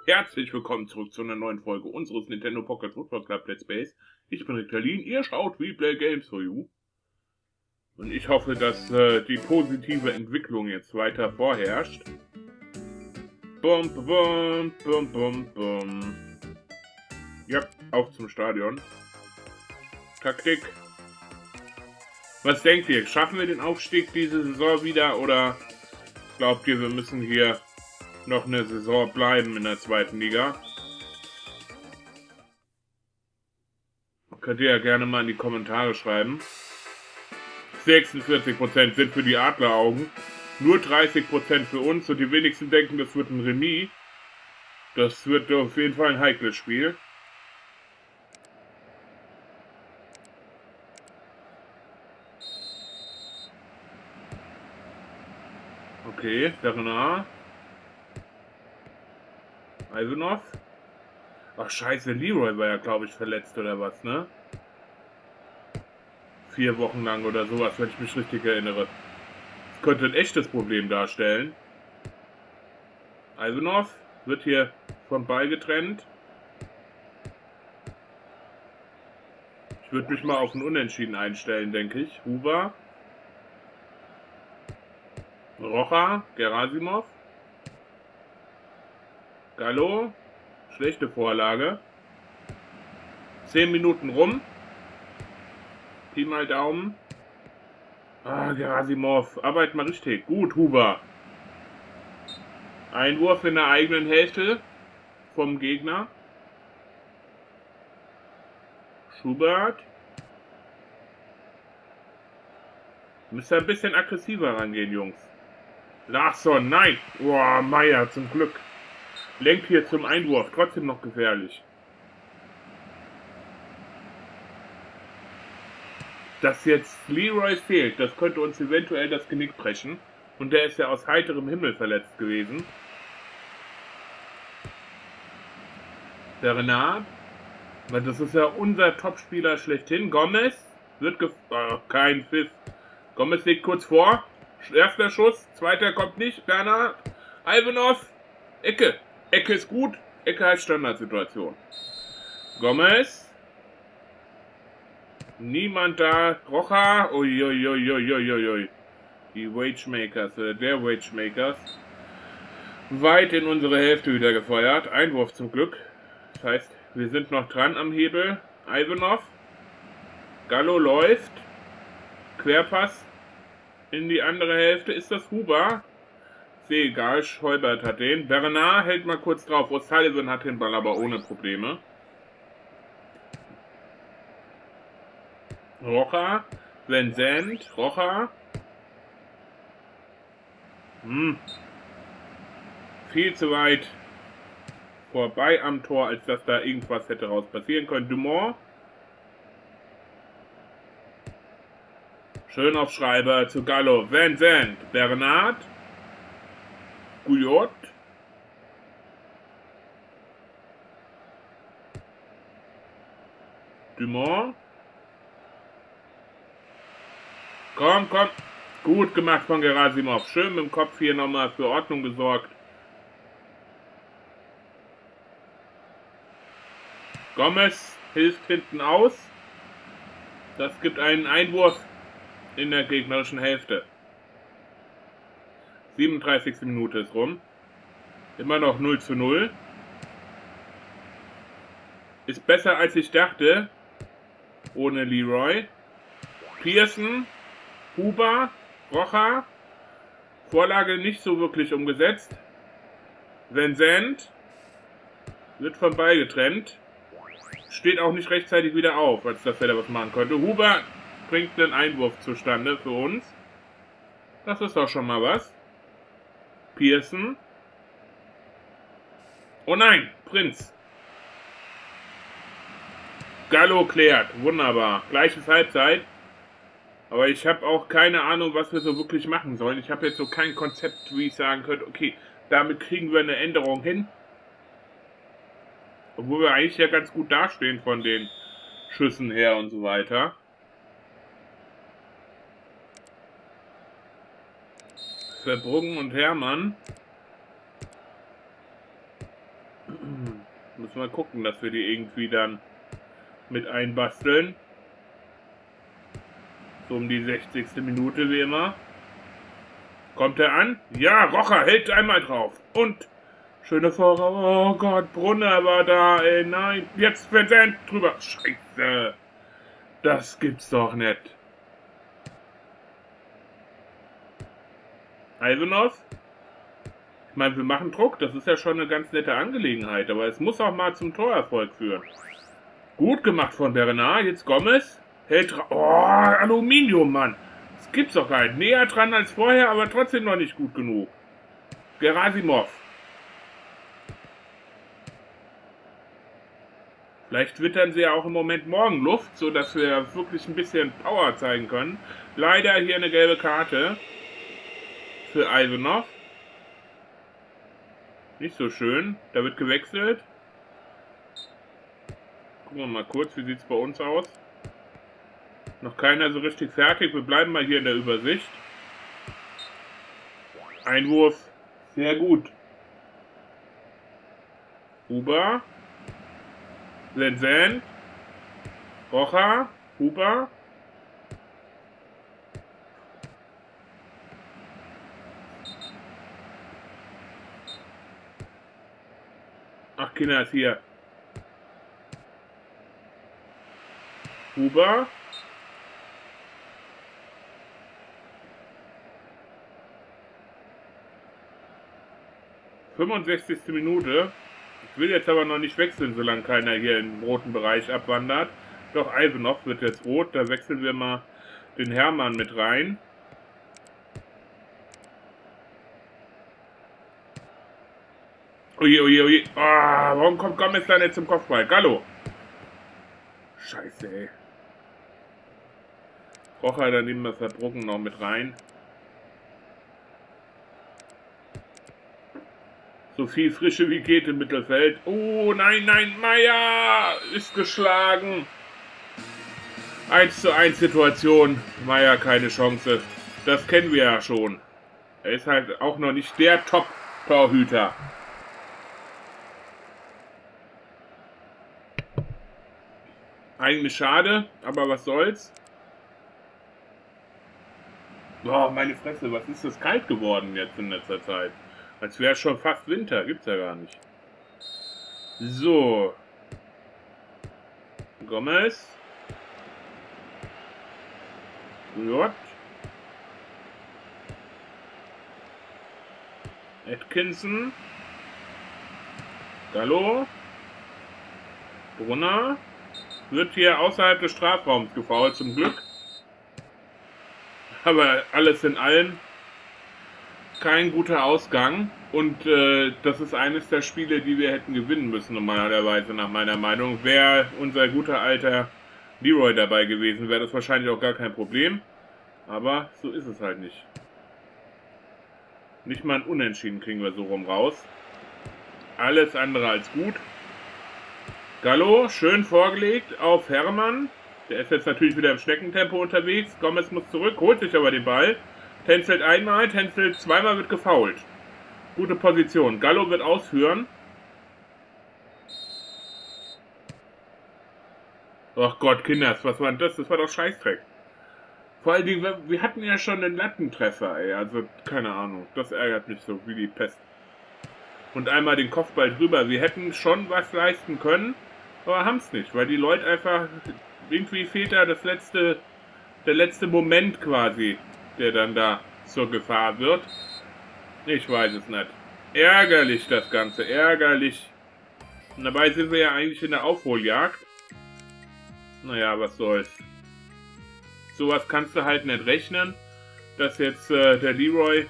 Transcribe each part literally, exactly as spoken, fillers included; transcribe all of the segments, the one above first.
Herzlich willkommen zurück zu einer neuen Folge unseres Nintendo Pocket Football Club Let's Plays. Ich bin Ritalin, ihr schaut We Play Games for You. Und ich hoffe, dass äh, die positive Entwicklung jetzt weiter vorherrscht. Bum, bum, bum, bum, bum. Ja, auf zum Stadion. Taktik. Was denkt ihr? Schaffen wir den Aufstieg diese Saison wieder oder glaubt ihr, wir müssen hier noch eine Saison bleiben in der zweiten Liga? Könnt ihr ja gerne mal in die Kommentare schreiben. sechsundvierzig Prozent sind für die Adleraugen, nur dreißig Prozent für uns und die wenigsten denken, das wird ein Remis. Das wird auf jeden Fall ein heikles Spiel. Okay, Bernard. Ivanov. Ach scheiße, Leroy war ja, glaube ich, verletzt oder was, ne? Vier Wochen lang oder sowas, wenn ich mich richtig erinnere. Das könnte ein echtes Problem darstellen. Ivanov wird hier vom Ball getrennt. Ich würde mich mal auf ein Unentschieden einstellen, denke ich. Huber. Rocha, Gerasimov. Gallo. Schlechte Vorlage. Zehn Minuten rum. Pi mal Daumen. Ah, Gerasimov. Arbeit mal richtig. Gut, Huber. Einwurf in der eigenen Hälfte vom Gegner. Schubert. Müsst ihr ein bisschen aggressiver rangehen, Jungs. Larsson, nein. Boah, Meier, zum Glück. Lenkt hier zum Einwurf. Trotzdem noch gefährlich. Dass jetzt Leroy fehlt, das könnte uns eventuell das Genick brechen. Und der ist ja aus heiterem Himmel verletzt gewesen. Bernard. Das ist ja unser Topspieler schlechthin. Gomez wird gef... Oh, kein Pfiff. Gomez liegt kurz vor. Erster Schuss. Zweiter kommt nicht. Bernard. Ivanov. Ecke. Ecke ist gut. Ecke heißt Standardsituation. Gomez. Niemand da. Rocha. Uiuiuiuiuiui. Die Wagemakers, äh, der Wagemakers. Weit in unsere Hälfte wieder gefeuert. Einwurf zum Glück. Das heißt, wir sind noch dran am Hebel. Ivanov. Gallo läuft. Querpass in die andere Hälfte. Ist das Huber? Sehe egal. Scheubert hat den. Bernard hält mal kurz drauf. O'Sullivan hat den Ball aber ohne Probleme. Rocha. Vincent. Rocha. Hm. Viel zu weit vorbei am Tor, als dass da irgendwas hätte raus passieren können. Dumont. Schön auf Schreiber zu Gallo. Vincent. Bernard. Gouillot. Dumont. Komm, komm. Gut gemacht von Gerasimov. Schön mit dem Kopf hier nochmal für Ordnung gesorgt. Gomez hilft hinten aus. Das gibt einen Einwurf in der gegnerischen Hälfte. siebenunddreißigste Minute ist rum. Immer noch null zu null. Ist besser als ich dachte. Ohne Leroy. Pearson. Huber. Rocha. Vorlage nicht so wirklich umgesetzt. Vincent. Wird vom Ball getrennt. Steht auch nicht rechtzeitig wieder auf, als dass er da was machen könnte. Huber bringt einen Einwurf zustande für uns. Das ist doch schon mal was. Pearson. Oh nein, Prinz. Gallo klärt. Wunderbar. Gleiches Halbzeit. Aber ich habe auch keine Ahnung, was wir so wirklich machen sollen. Ich habe jetzt so kein Konzept, wie ich sagen könnte, okay, damit kriegen wir eine Änderung hin. Obwohl wir eigentlich ja ganz gut dastehen von den Schüssen her und so weiter. Verbruggen und Hermann. Müssen wir gucken, dass wir die irgendwie dann mit einbasteln. So um die sechzigste Minute wie immer. Kommt er an? Ja, Rocher hält einmal drauf. Und schöne Vorrau. Oh Gott, Brunner war da, ey. Nein, jetzt Vincent drüber. Scheiße. Das gibt's doch nicht. Ivanov? Ich meine, wir machen Druck. Das ist ja schon eine ganz nette Angelegenheit. Aber es muss auch mal zum Torerfolg führen. Gut gemacht von Bernard. Jetzt Gomez. Hält drauf. Oh, Aluminium, Mann. Das gibt's doch gar nicht. Näher dran als vorher, aber trotzdem noch nicht gut genug. Gerasimov. Vielleicht wittern sie ja auch im Moment Morgenluft, sodass wir wirklich ein bisschen Power zeigen können. Leider hier eine gelbe Karte für Ivanov. Nicht so schön. Da wird gewechselt. Gucken wir mal kurz, wie sieht es bei uns aus. Noch keiner so richtig fertig. Wir bleiben mal hier in der Übersicht. Einwurf. Sehr gut. Huber. Vincent. Rocha. Huber. Ach, Kinder ist hier. Huber. fünfundsechzigste Minute. Ich will jetzt aber noch nicht wechseln, solange keiner hier im roten Bereich abwandert. Doch Ivanov wird jetzt rot. Da wechseln wir mal den Hermann mit rein. Ui, ui, ui. Oh, warum kommt Gomez da nicht zum Kopfball? Gallo. Scheiße, ey. Rocher, dann nehmen wir Saarbrücken noch mit rein. So viel Frische wie geht im Mittelfeld. Oh, nein, nein, Meier ist geschlagen. eins zu eins Situation. Meier keine Chance. Das kennen wir ja schon. Er ist halt auch noch nicht der Top-Torhüter. Eigentlich schade, aber was soll's. Boah, meine Fresse, was ist das kalt geworden jetzt in letzter Zeit? Als wäre es schon fast Winter. Gibt's ja gar nicht. So. Gomez. Jott. Atkinson. Gallo. Brunner. Wird hier außerhalb des Strafraums gefoult, zum Glück. Aber alles in allem kein guter Ausgang. Und äh, das ist eines der Spiele, die wir hätten gewinnen müssen, normalerweise nach meiner Meinung. Wäre unser guter alter Leroy dabei gewesen, wäre das wahrscheinlich auch gar kein Problem. Aber so ist es halt nicht. Nicht mal ein Unentschieden kriegen wir so rum raus. Alles andere als gut. Gallo, schön vorgelegt auf Hermann. Der ist jetzt natürlich wieder im Schneckentempo unterwegs. Gomez muss zurück, holt sich aber den Ball. Tänzelt einmal, tänzelt zweimal, wird gefoult. Gute Position. Gallo wird ausführen. Ach Gott, Kinders, was war denn das? Das war doch Scheißdreck. Vor allen Dingen, wir hatten ja schon einen Lattentreffer, ey. Also, keine Ahnung. Das ärgert mich so wie die Pest. Und einmal den Kopfball drüber. Wir hätten schon was leisten können, aber haben es nicht, weil die Leute einfach... Irgendwie fehlt da das letzte, der letzte Moment quasi, der dann da zur Gefahr wird. Ich weiß es nicht. Ärgerlich das Ganze, ärgerlich. Und dabei sind wir ja eigentlich in der Aufholjagd. Naja, was soll's. Sowas kannst du halt nicht rechnen, dass jetzt äh, der Leroy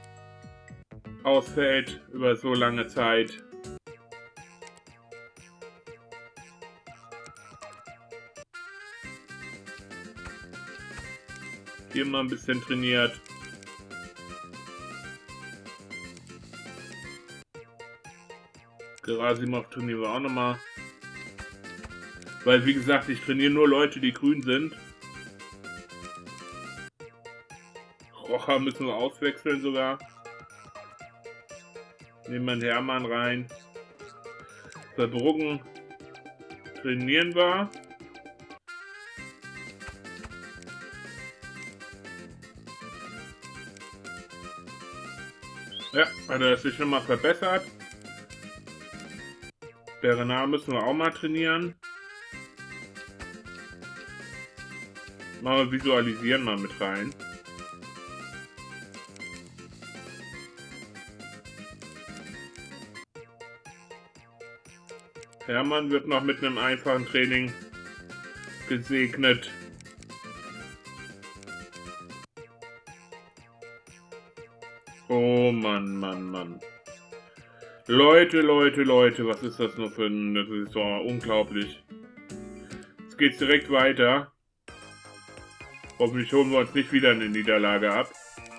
ausfällt über so lange Zeit. Hier mal ein bisschen trainiert. Gerasimov trainieren wir auch nochmal. Weil, wie gesagt, ich trainiere nur Leute, die grün sind. Rocha müssen wir auswechseln sogar. Nehmen wir einen Hermann rein. Verbruggen trainieren wir. Ja, hat er sich schon mal verbessert. Bernard müssen wir auch mal trainieren. Mal visualisieren mal mit rein. Hermann wird noch mit einem einfachen Training gesegnet. Oh Mann, Mann, Mann. Leute, Leute, Leute, was ist das nur für ein... Das ist doch unglaublich. Jetzt geht's direkt weiter. Hoffentlich holen wir uns nicht wieder eine Niederlage ab.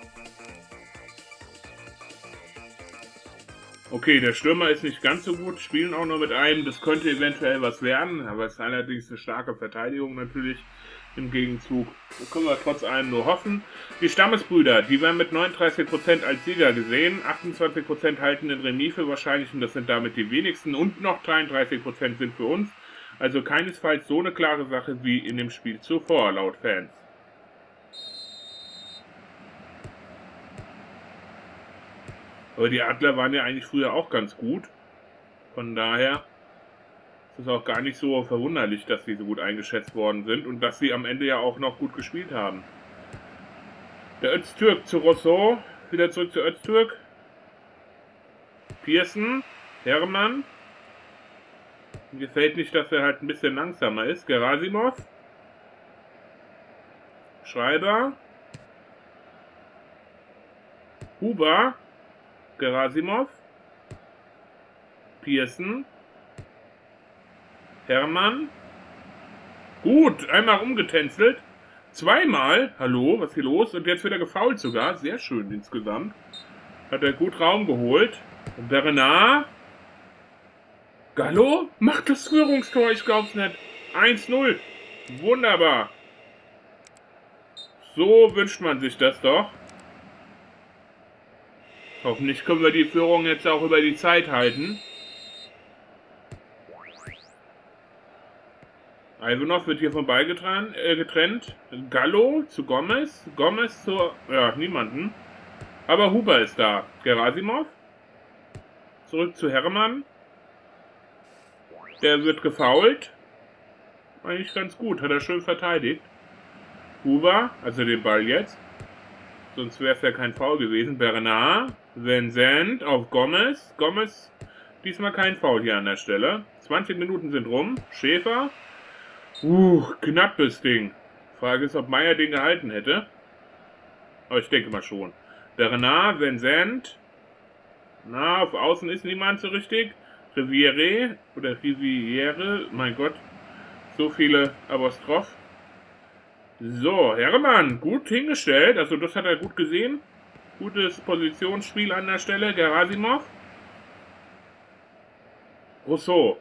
Okay, der Stürmer ist nicht ganz so gut, spielen auch nur mit einem. Das könnte eventuell was werden, aber es ist allerdings eine starke Verteidigung natürlich im Gegenzug. Das können wir trotz allem nur hoffen. Die Stammesbrüder, die werden mit neununddreißig Prozent als Sieger gesehen. achtundzwanzig Prozent halten den Remis für wahrscheinlich und das sind damit die wenigsten. Und noch dreiunddreißig Prozent sind für uns. Also keinesfalls so eine klare Sache wie in dem Spiel zuvor, laut Fans. Aber die Adler waren ja eigentlich früher auch ganz gut. Von daher ist es auch gar nicht so verwunderlich, dass sie so gut eingeschätzt worden sind und dass sie am Ende ja auch noch gut gespielt haben. Der Öztürk zu Rousseau. Wieder zurück zu Öztürk. Pearson. Hermann. Mir gefällt nicht, dass er halt ein bisschen langsamer ist. Gerasimov. Schreiber. Huber. Gerasimov, Pearson, Hermann. Gut, einmal umgetänzelt. Zweimal. Hallo, was ist hier los? Und jetzt wird er gefoult sogar. Sehr schön insgesamt. Hat er gut Raum geholt. Und Bernard. Gallo macht das Führungstor. Ich glaub's nicht. eins null. Wunderbar. So wünscht man sich das doch. Hoffentlich können wir die Führung jetzt auch über die Zeit halten. Ivanov wird hier vorbei getrennt. Äh, getrennt. Gallo zu Gomez. Gomez zu... Ja, niemanden. Aber Huber ist da. Gerasimov. Zurück zu Hermann. Der wird gefoult. Eigentlich ganz gut. Hat er schön verteidigt. Huber, also den Ball jetzt. Sonst wäre es ja kein Foul gewesen. Bernard. Vincent auf Gomez. Gomez. Diesmal kein Foul hier an der Stelle. zwanzig Minuten sind rum. Schäfer. Uh, knappes Ding. Frage ist, ob Meier den gehalten hätte. Aber ich denke mal schon. Bernard, Vincent. Na, auf Außen ist niemand so richtig. Riviere. Oder Riviere. Mein Gott. So viele Apostroph. So, Hermann. Gut hingestellt. Also das hat er gut gesehen. Gutes Positionsspiel an der Stelle. Gerasimov. Rousseau.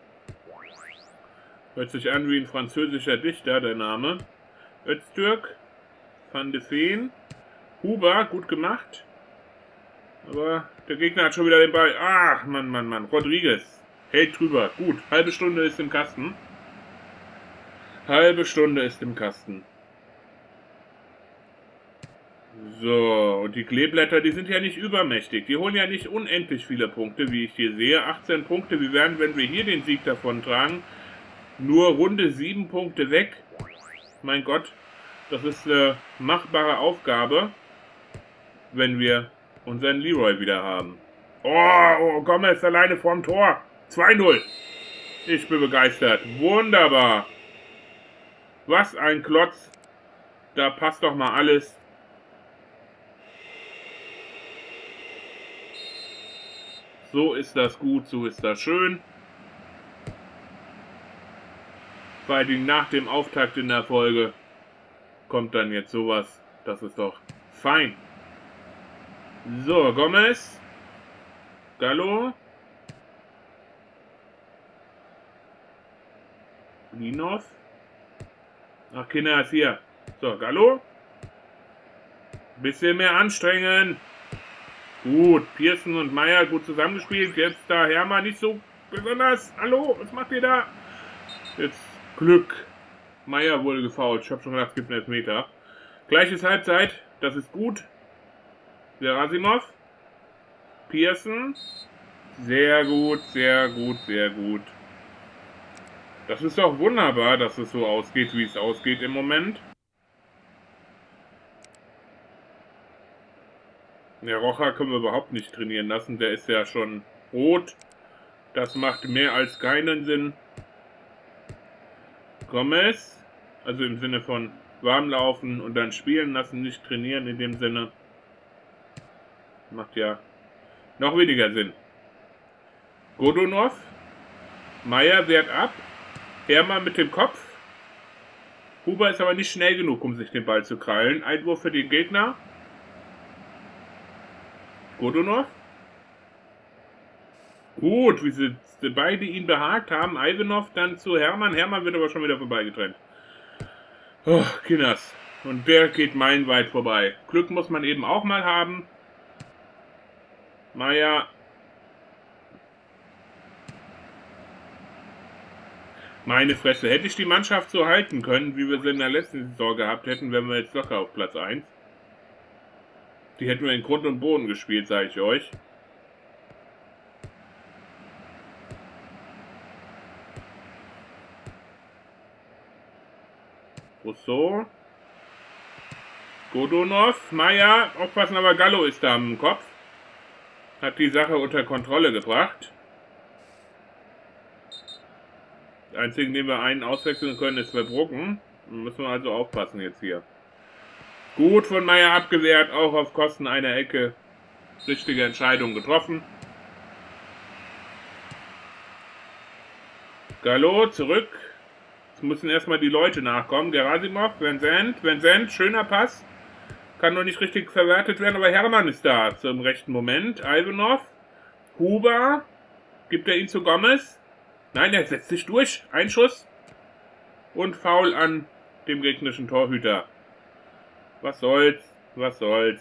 Hört sich an wie ein französischer Dichter, der Name. Öztürk. Van de Veen. Huber, gut gemacht. Aber der Gegner hat schon wieder den Ball. Ach, Mann, Mann, Mann. Rodriguez. Hält drüber. Gut. Halbe Stunde ist im Kasten. Halbe Stunde ist im Kasten. So, und die Kleeblätter, die sind ja nicht übermächtig. Die holen ja nicht unendlich viele Punkte, wie ich hier sehe. achtzehn Punkte. Wir werden, wenn wir hier den Sieg davon tragen, nur Runde sieben Punkte weg. Mein Gott, das ist eine machbare Aufgabe, wenn wir unseren Leroy wieder haben. Oh, oh Gomez alleine vorm Tor. zwei null. Ich bin begeistert. Wunderbar. Was ein Klotz. Da passt doch mal alles. So ist das gut, so ist das schön. Vor allem nach dem Auftakt in der Folge kommt dann jetzt sowas. Das ist doch fein. So, Gomez. Gallo. Linov. Ach, Kinder ist hier. So, Gallo. Bisschen mehr anstrengen. Gut, Pearson und Meier gut zusammengespielt. Jetzt da Hermann nicht so besonders. Hallo, was macht ihr da? Jetzt Glück. Meier wurde gefoult. Ich habe schon gedacht, es gibt einen Elfmeter. Gleiches Halbzeit. Das ist gut. Gerasimov. Pearson. Sehr gut, sehr gut, sehr gut. Das ist doch wunderbar, dass es so ausgeht, wie es ausgeht im Moment. Der Rocha können wir überhaupt nicht trainieren lassen. Der ist ja schon rot. Das macht mehr als keinen Sinn. Gomez. Also im Sinne von warm laufen und dann spielen lassen, nicht trainieren in dem Sinne. Macht ja noch weniger Sinn. Godunov. Meier wehrt ab. Hermann mit dem Kopf. Huber ist aber nicht schnell genug, um sich den Ball zu krallen. Einwurf für den Gegner. Godunov. Gut, wie sie beide ihn behagt haben. Ivanov dann zu Hermann. Hermann wird aber schon wieder vorbeigetrennt. Oh, Kinders. Und der geht meilenweit vorbei. Glück muss man eben auch mal haben. Meier. Meine Fresse. Hätte ich die Mannschaft so halten können, wie wir sie in der letzten Saison gehabt hätten, wären wir jetzt locker auf Platz eins. Die hätten wir in Grund und Boden gespielt, sage ich euch. Rousseau. Godunov. Meier. Aufpassen, aber Gallo ist da im Kopf. Hat die Sache unter Kontrolle gebracht. Der einzige, den wir einen auswechseln können, ist Verbruggen. Müssen wir also aufpassen jetzt hier. Gut von Meier abgewehrt, auch auf Kosten einer Ecke. Richtige Entscheidung getroffen. Gallo zurück. Jetzt müssen erstmal die Leute nachkommen. Gerasimov, Vincent, Vincent, schöner Pass. Kann noch nicht richtig verwertet werden, aber Hermann ist da zum rechten Moment. Ivanov, Huber, gibt er ihn zu Gomez? Nein, er setzt sich durch. Ein Schuss. Und Foul an dem gegnerischen Torhüter. Was soll's? Was soll's?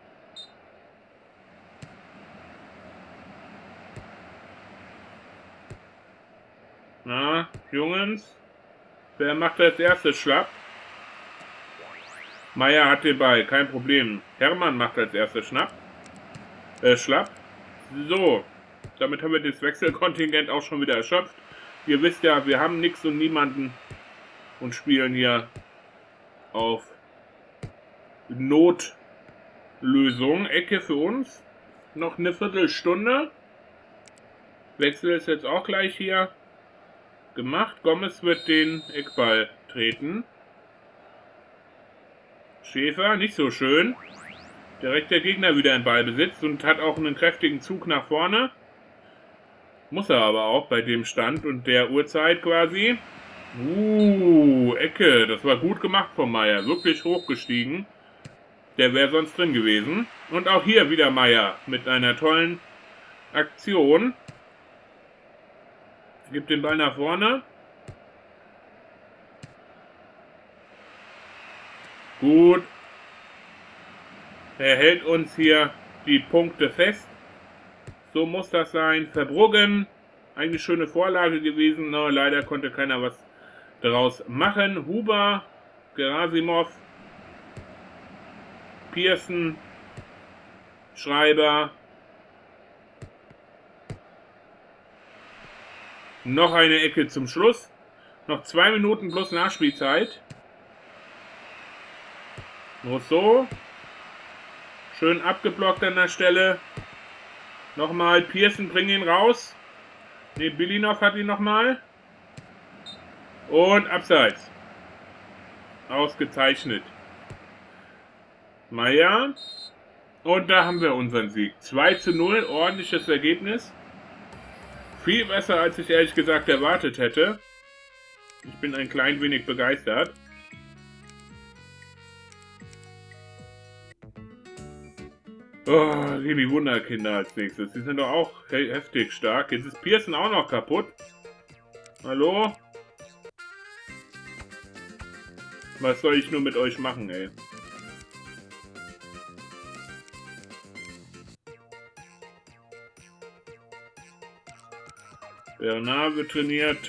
Na, Jungs. Wer macht als erstes schlapp? Meier hat den Ball, kein Problem. Hermann macht als erstes schnapp. Äh, schlapp. So. Damit haben wir das Wechselkontingent auch schon wieder erschöpft. Ihr wisst ja, wir haben nichts und niemanden und spielen hier auf Notlösung. Ecke für uns. Noch eine Viertelstunde. Wechsel ist jetzt auch gleich hier gemacht. Gomez wird den Eckball treten. Schäfer, nicht so schön. Direkt der Gegner wieder in Ballbesitz und hat auch einen kräftigen Zug nach vorne. Muss er aber auch bei dem Stand und der Uhrzeit quasi. Uh, Ecke. Das war gut gemacht von Meier. Wirklich hochgestiegen. Der wäre sonst drin gewesen. Und auch hier wieder Meier mit einer tollen Aktion. Gibt den Ball nach vorne. Gut. Er hält uns hier die Punkte fest. So muss das sein. Verbruggen. Eigentlich schöne Vorlage gewesen. No, leider konnte keiner was daraus machen. Huber. Gerasimov. Pearson. Schreiber. Noch eine Ecke zum Schluss. Noch zwei Minuten plus Nachspielzeit. Rousseau. Schön abgeblockt an der Stelle. Nochmal Pearson, bring ihn raus. Ne, Bilinov hat ihn nochmal. Und abseits. Ausgezeichnet. Meier. Und da haben wir unseren Sieg. zwei zu null, ordentliches Ergebnis. Viel besser, als ich ehrlich gesagt erwartet hätte. Ich bin ein klein wenig begeistert. Oh, hier die Wunderkinder als nächstes. Die sind doch auch he heftig stark. Jetzt ist Pearson auch noch kaputt. Hallo? Was soll ich nur mit euch machen, ey? Bernard wird trainiert.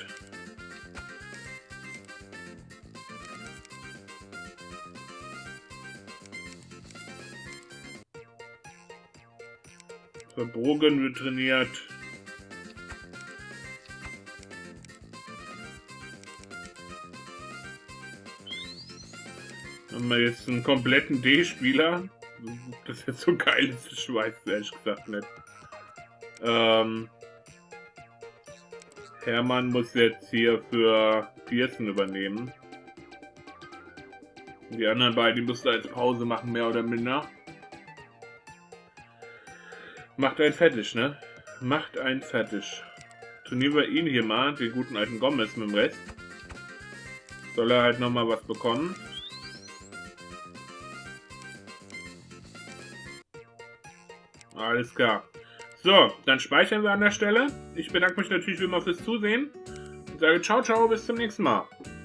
Verbogen wird trainiert. Haben wir jetzt einen kompletten D-Spieler. Das ist jetzt so geil, das ist Schweiz, ehrlich gesagt nicht. Ähm, Hermann muss jetzt hier für Pearson übernehmen. Die anderen beiden, die müssen jetzt Pause machen, mehr oder minder. Macht einen fertig, ne? Macht einen fertig. Trainieren wir ihn hier mal, den guten alten Gomez mit dem Rest. Soll er halt nochmal was bekommen. Alles klar. So, dann speichern wir an der Stelle. Ich bedanke mich natürlich wie immer fürs Zusehen und sage ciao, ciao, bis zum nächsten Mal.